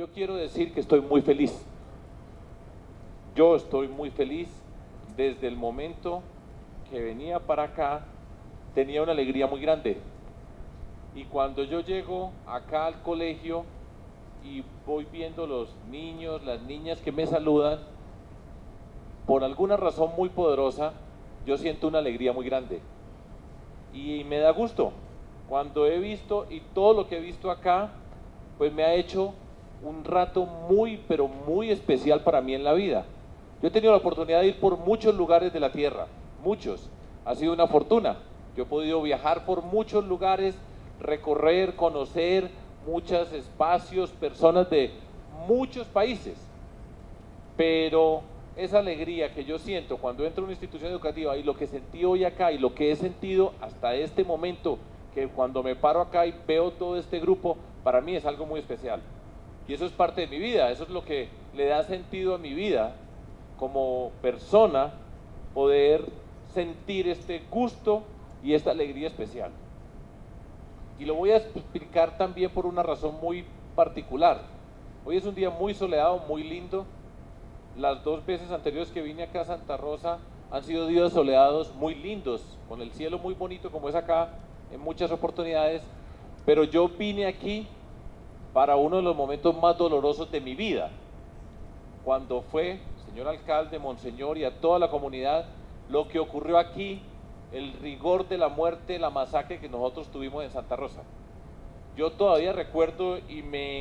yo quiero decir que estoy muy feliz. Yo estoy muy feliz desde el momento que venía para acá, tenía una alegría muy grande. Y cuando yo llego acá al colegio y voy viendo los niños, las niñas que me saludan, por alguna razón muy poderosa, yo siento una alegría muy grande. Y me da gusto. Cuando he visto, y todo lo que he visto acá, pues me ha hecho un rato muy, pero muy especial para mí en la vida. Yo he tenido la oportunidad de ir por muchos lugares de la tierra, muchos. Ha sido una fortuna. Yo he podido viajar por muchos lugares, recorrer, conocer muchos espacios, personas de muchos países. Pero esa alegría que yo siento cuando entro a una institución educativa y lo que sentí hoy acá y lo que he sentido hasta este momento, que cuando me paro acá y veo todo este grupo, para mí es algo muy especial. Y eso es parte de mi vida, eso es lo que le da sentido a mi vida como persona, poder sentir este gusto y esta alegría especial. Y lo voy a explicar también por una razón muy particular. Hoy es un día muy soleado, muy lindo. Las 2 veces anteriores que vine acá a Santa Rosa han sido días soleados muy lindos, con el cielo muy bonito como es acá en muchas oportunidades, pero yo vine aquí para uno de los momentos más dolorosos de mi vida, cuando fue, señor alcalde, monseñor y a toda la comunidad, lo que ocurrió aquí, el rigor de la muerte, la masacre que nosotros tuvimos en Santa Rosa. Yo todavía recuerdo y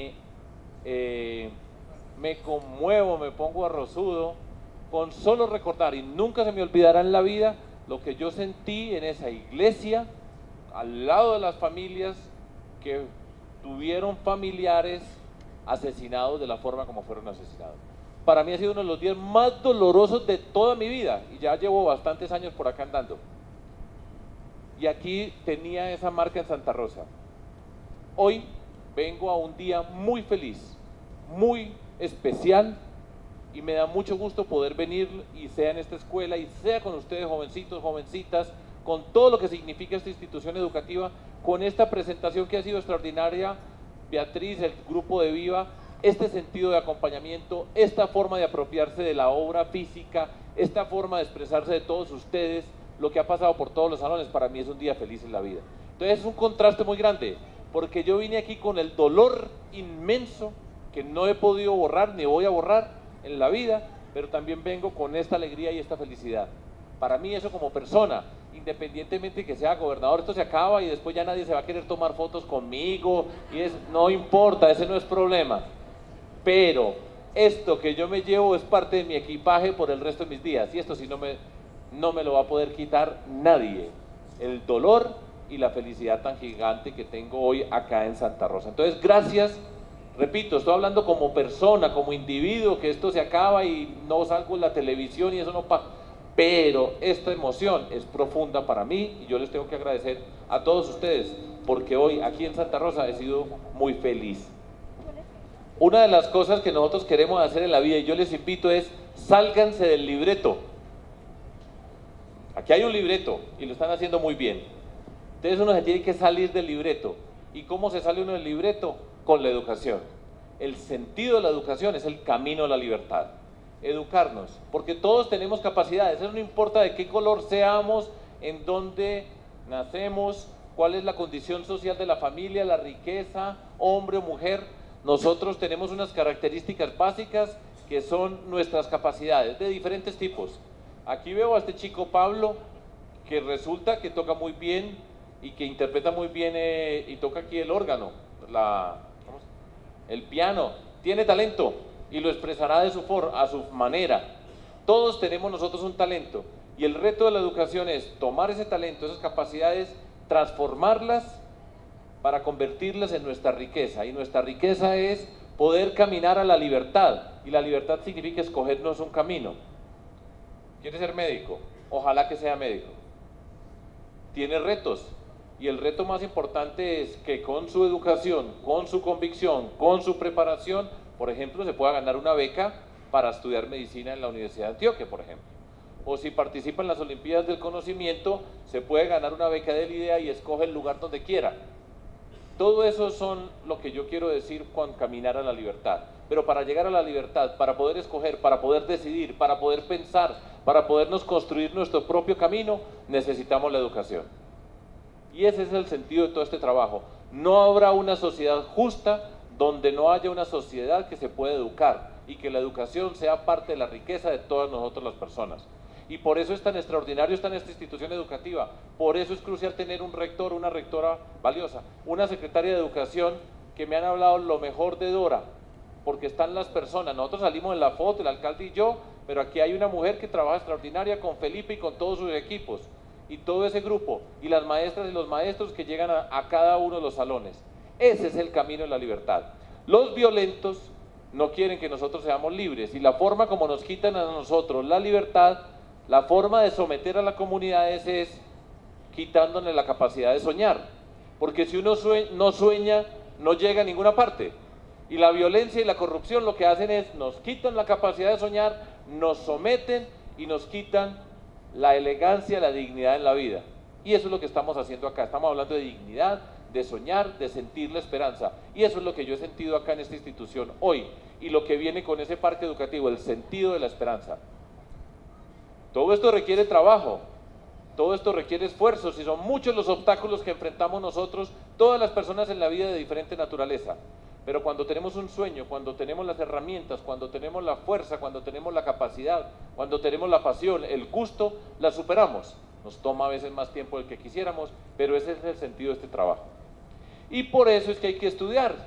me conmuevo, me pongo arrozudo con solo recordar, y nunca se me olvidará en la vida lo que yo sentí en esa iglesia, al lado de las familias que tuvieron familiares asesinados de la forma como fueron asesinados. Para mí ha sido uno de los días más dolorosos de toda mi vida, y ya llevo bastantes años por acá andando. Y aquí tenía esa marca en Santa Rosa. Hoy vengo a un día muy feliz, muy especial, y me da mucho gusto poder venir, y sea en esta escuela, y sea con ustedes, jovencitos, jovencitas, con todo lo que significa esta institución educativa, con esta presentación que ha sido extraordinaria, Beatriz, el grupo de Viva, este sentido de acompañamiento, esta forma de apropiarse de la obra física, esta forma de expresarse de todos ustedes, lo que ha pasado por todos los salones. Para mí es un día feliz en la vida. Entonces es un contraste muy grande, porque yo vine aquí con el dolor inmenso que no he podido borrar ni voy a borrar en la vida, pero también vengo con esta alegría y esta felicidad. Para mí eso como persona, independientemente de que sea gobernador, esto se acaba y después ya nadie se va a querer tomar fotos conmigo, y no importa, ese no es problema. Pero esto que yo me llevo es parte de mi equipaje por el resto de mis días, y esto sí no me lo va a poder quitar nadie. El dolor y la felicidad tan gigante que tengo hoy acá en Santa Rosa. Entonces, gracias. Repito, estoy hablando como persona, como individuo, que esto se acaba y no salgo en la televisión y eso no pasa. Pero esta emoción es profunda para mí y yo les tengo que agradecer a todos ustedes, porque hoy aquí en Santa Rosa he sido muy feliz. Una de las cosas que nosotros queremos hacer en la vida, y yo les invito, es sálganse del libreto. Aquí hay un libreto y lo están haciendo muy bien. Entonces uno se tiene que salir del libreto. ¿Y cómo se sale uno del libreto? Con la educación. El sentido de la educación es el camino a la libertad. Educarnos, porque todos tenemos capacidades, eso no importa de qué color seamos, en dónde nacemos, cuál es la condición social de la familia, la riqueza, hombre o mujer. Nosotros tenemos unas características básicas que son nuestras capacidades de diferentes tipos. Aquí veo a este chico Pablo, que resulta que toca muy bien y que interpreta muy bien y toca aquí el órgano, el piano, tiene talento y lo expresará a su manera. Todos tenemos nosotros un talento, y el reto de la educación es tomar ese talento, esas capacidades, transformarlas para convertirlas en nuestra riqueza, y nuestra riqueza es poder caminar a la libertad, y la libertad significa escogernos un camino. ¿Quiere ser médico? Ojalá que sea médico. Tiene retos, y el reto más importante es que con su educación, con su convicción, con su preparación, por ejemplo, se pueda ganar una beca para estudiar medicina en la Universidad de Antioquia, por ejemplo. O si participa en las Olimpiadas del Conocimiento, se puede ganar una beca del IDEA y escoge el lugar donde quiera. Todo eso son lo que yo quiero decir con caminar a la libertad. Pero para llegar a la libertad, para poder escoger, para poder decidir, para poder pensar, para podernos construir nuestro propio camino, necesitamos la educación. Y ese es el sentido de todo este trabajo. No habrá una sociedad justa donde no haya una sociedad que se pueda educar y que la educación sea parte de la riqueza de todas nosotros las personas. Y por eso es tan extraordinario estar en esta institución educativa, por eso es crucial tener un rector, una rectora valiosa, una secretaria de educación que me han hablado lo mejor de Dora, porque están las personas, nosotros salimos en la foto, el alcalde y yo, pero aquí hay una mujer que trabaja extraordinaria con Felipe y con todos sus equipos, y todo ese grupo, y las maestras y los maestros que llegan a cada uno de los salones. Ese es el camino de la libertad. Los violentos no quieren que nosotros seamos libres, y la forma como nos quitan a nosotros la libertad, la forma de someter a la comunidad es quitándole la capacidad de soñar, porque si uno no sueña, no llega a ninguna parte. Y la violencia y la corrupción lo que hacen es, nos quitan la capacidad de soñar, nos someten y nos quitan la elegancia, la dignidad en la vida. Y eso es lo que estamos haciendo acá, estamos hablando de dignidad, de soñar, de sentir la esperanza. Y eso es lo que yo he sentido acá en esta institución hoy, y lo que viene con ese parque educativo, el sentido de la esperanza. Todo esto requiere trabajo, todo esto requiere esfuerzos, y son muchos los obstáculos que enfrentamos nosotros, todas las personas en la vida de diferente naturaleza. Pero cuando tenemos un sueño, cuando tenemos las herramientas, cuando tenemos la fuerza, cuando tenemos la capacidad, cuando tenemos la pasión, el gusto, la superamos. Nos toma a veces más tiempo del que quisiéramos, pero ese es el sentido de este trabajo. Y por eso es que hay que estudiar.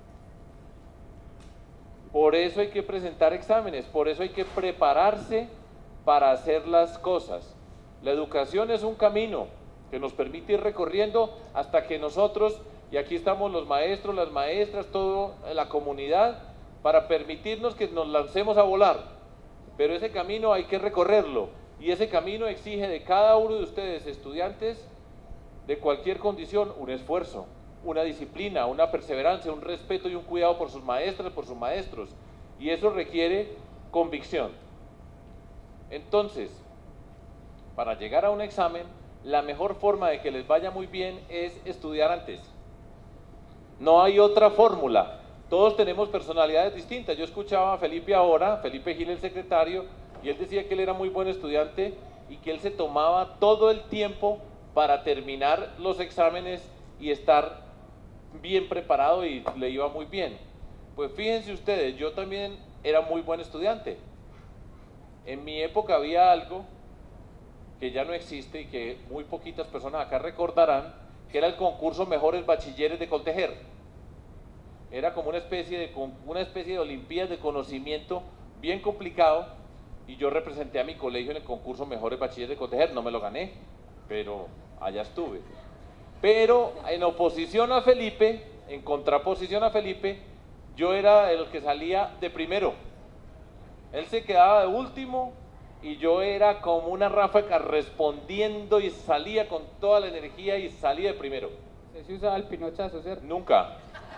Por eso hay que presentar exámenes, por eso hay que prepararse para hacer las cosas. La educación es un camino que nos permite ir recorriendo hasta que nosotros, y aquí estamos los maestros, las maestras, toda la comunidad, para permitirnos que nos lancemos a volar. Pero ese camino hay que recorrerlo, y ese camino exige de cada uno de ustedes, estudiantes de cualquier condición, un esfuerzo, una disciplina, una perseverancia, un respeto y un cuidado por sus maestras, por sus maestros, y eso requiere convicción. Entonces, para llegar a un examen, la mejor forma de que les vaya muy bien es estudiar antes. No hay otra fórmula. Todos tenemos personalidades distintas. Yo escuchaba a Felipe ahora, Felipe Gil, el secretario, y él decía que él era muy buen estudiante y que él se tomaba todo el tiempo para terminar los exámenes y estar bien preparado, y le iba muy bien. Pues fíjense ustedes, yo también era muy buen estudiante. En mi época había algo que ya no existe y que muy poquitas personas acá recordarán, que era el concurso Mejores Bachilleres de Coltejer. Era como una especie de olimpiadas de conocimiento bien complicado, y yo representé a mi colegio en el concurso Mejores Bachilleres de Coltejer. No me lo gané, pero allá estuve. Pero en oposición a Felipe, en contraposición a Felipe, yo era el que salía de primero. Él se quedaba de último y yo era como una ráfaga respondiendo, y salía con toda la energía y salía de primero. ¿Se usaba el pinochazo, cierto? Nunca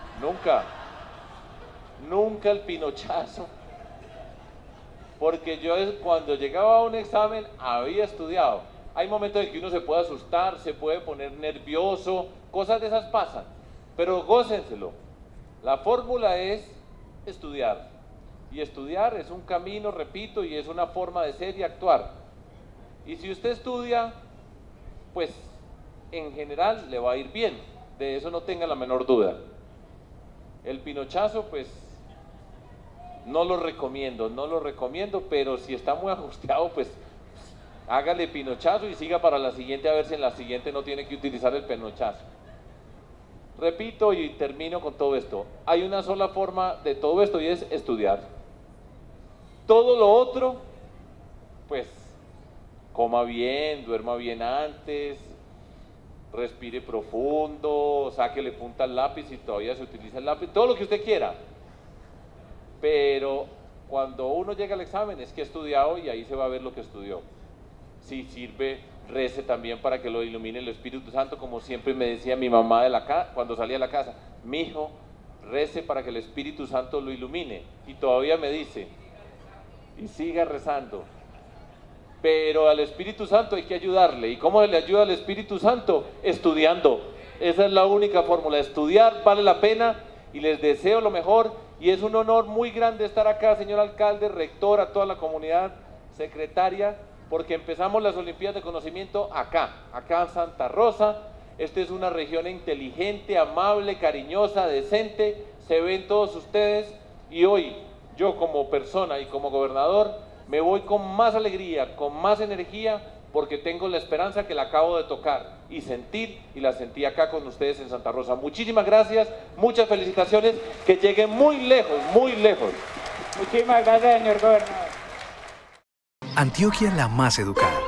el pinochazo. Porque yo cuando llegaba a un examen había estudiado. Hay momentos en que uno se puede asustar, se puede poner nervioso, cosas de esas pasan, pero gócenselo. La fórmula es estudiar. Y estudiar es un camino, repito, y es una forma de ser y actuar. Y si usted estudia, pues en general le va a ir bien, de eso no tenga la menor duda. El pinochazo, pues no lo recomiendo, pero si está muy angustiado, pues hágale pinochazo y siga para la siguiente, a ver si en la siguiente no tiene que utilizar el pinochazo. Repito y termino con todo esto. Hay una sola forma de todo esto, y es estudiar. Todo lo otro, pues, coma bien, duerma bien antes, respire profundo, sáquele punta al lápiz si todavía se utiliza el lápiz, todo lo que usted quiera. Pero cuando uno llega al examen es que ha estudiado, y ahí se va a ver lo que estudió. Si sirve, rece también para que lo ilumine el Espíritu Santo, como siempre me decía mi mamá cuando salía de la casa: mijo, rece para que el Espíritu Santo lo ilumine. Y todavía me dice, y siga rezando. Pero al Espíritu Santo hay que ayudarle. ¿Y cómo le ayuda al Espíritu Santo? Estudiando. Esa es la única fórmula. Estudiar vale la pena y les deseo lo mejor. Y es un honor muy grande estar acá, señor alcalde, rector, a toda la comunidad, secretaria, porque empezamos las Olimpiadas de Conocimiento acá en Santa Rosa. Esta es una región inteligente, amable, cariñosa, decente, se ven todos ustedes, y hoy yo como persona y como gobernador me voy con más alegría, con más energía, porque tengo la esperanza que la acabo de tocar y sentir, y la sentí acá con ustedes en Santa Rosa. Muchísimas gracias, muchas felicitaciones, que lleguen muy lejos, muy lejos. Muchísimas gracias, señor gobernador. Antioquia la más educada.